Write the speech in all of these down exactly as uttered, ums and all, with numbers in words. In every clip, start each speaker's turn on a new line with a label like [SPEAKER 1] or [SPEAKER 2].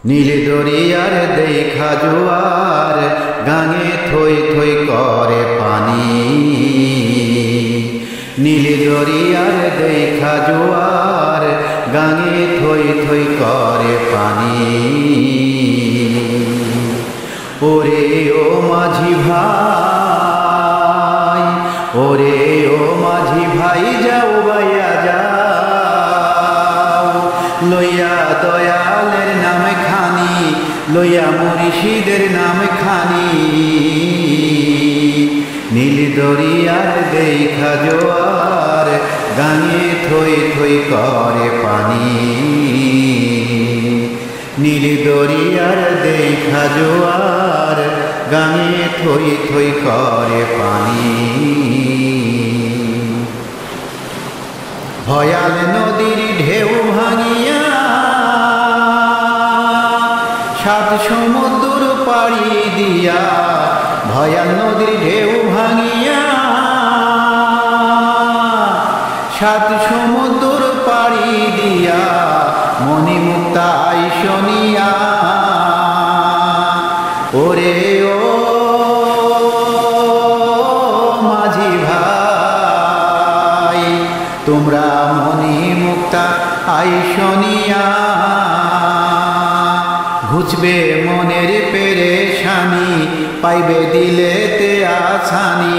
[SPEAKER 1] নীল দরিয়ার দেখা জোয়ার গাঙে থই থই করে পানি। নীল দরিয়ার দেখা জোয়ার গাঙে থই থই করে পানি। ওরে ও মাঝি ভাই, ওরে ও মাঝি ভাই যাও বাইয়া যাও, লইয়া দয়ালের নামে খানি, লইয়া মুর্শিদের নামে খানি। নীল দরিয়ার দেখা জোয়ার গাঙে থই থই করে পানি। নীল দরিয়ার দেখা জোয়ার গাঙে থই থই করে পানি। ভয়াল নদীর ঢেউ ভাঙিয়া সাত সমুদ্র পাড়ি দিয়া, ভয়াল নদীর ঢেউ ভাঙিয়া সাত সমুদ্র পাড়ি দিয়া, মণিমুক্তা আইসনিয়া। ওরে ও মাঝি ভাই, তোমরা মণিমুক্তা আইসনিয়া, ঘুচবে মনের পেরেশানি, পাইবে দিলেতে আসানি।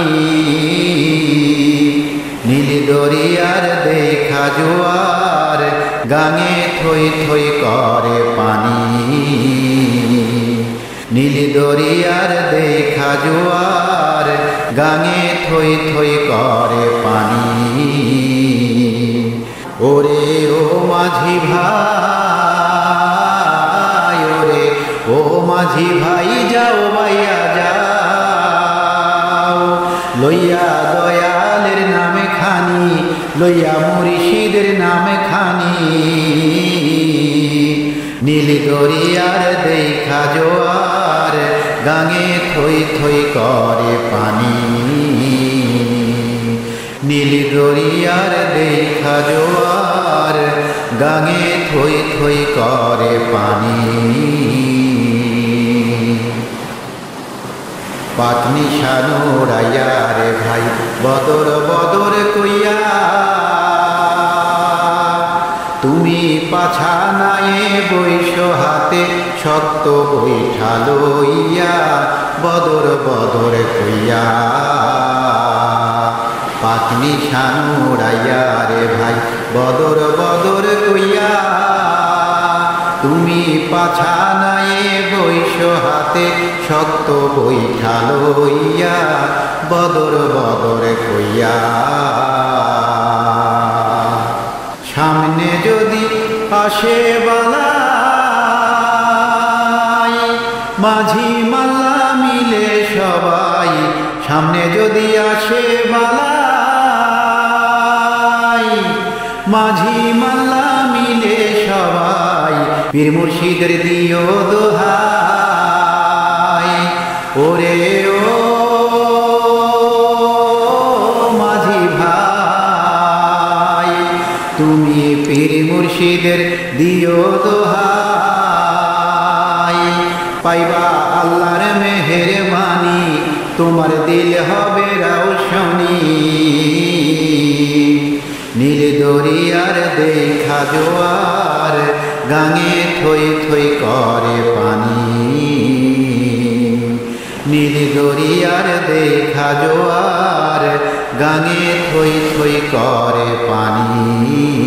[SPEAKER 1] নীল দরিয়ার দেখা জোয়ার গাঙে থই থই করে পানি। নীল দরিয়ার দেখা জোয়ার গাঙে থই থই করে পানি। ওরে ও মাঝি ভাই, ওরে ও মাঝি ভাই যাও বাইয়া যাও, লইয়া দয়ালের নামে খানি, লইয়া মুর্শিদের নামে খানি। নীল দরিয়ার দেখা জোয়ার গাঙে থই থই করে পানি। নীল দরিয়ার দেখা জোয়ার গাঙে থই থই করে পানি। পাতনি সানুরাইয়া রে ভাই বদর বদর কইয়া, তুমি পাছা নায়ে বৈশ হাতে শক্ত বৈঠা লইয়া, বদর বদর কইয়া। পাতনি সানুরাইয়া রে ভাই বদর বদর কইয়া, তুমি পাছা নায়ে বৈশ হাতে শক্ত বৈঠা লইয়া, বদর বদর কইয়া। সামনে যদি আসে বালাই, মাঝি মাল্লা মিলে সবাই, সামনে যদি আসে বালাই, মাঝি মাল্লা মিলে সবাই, পীর মুর্শিদের দিও দোহাই। ওরে ও মাঝি ভাই, তুমি পীর মুর্শিদের দিও দোহাই, পাইবা আল্লাহর মেহেরবানি, তোমার দিল হবে রৌশনি। নীল দরিয়ার দেখা জোয়ার গাঙে থই থই করে পানি। নীল দরিয়ার দেখা জোয়ার গাঙে থই থই করে পানি।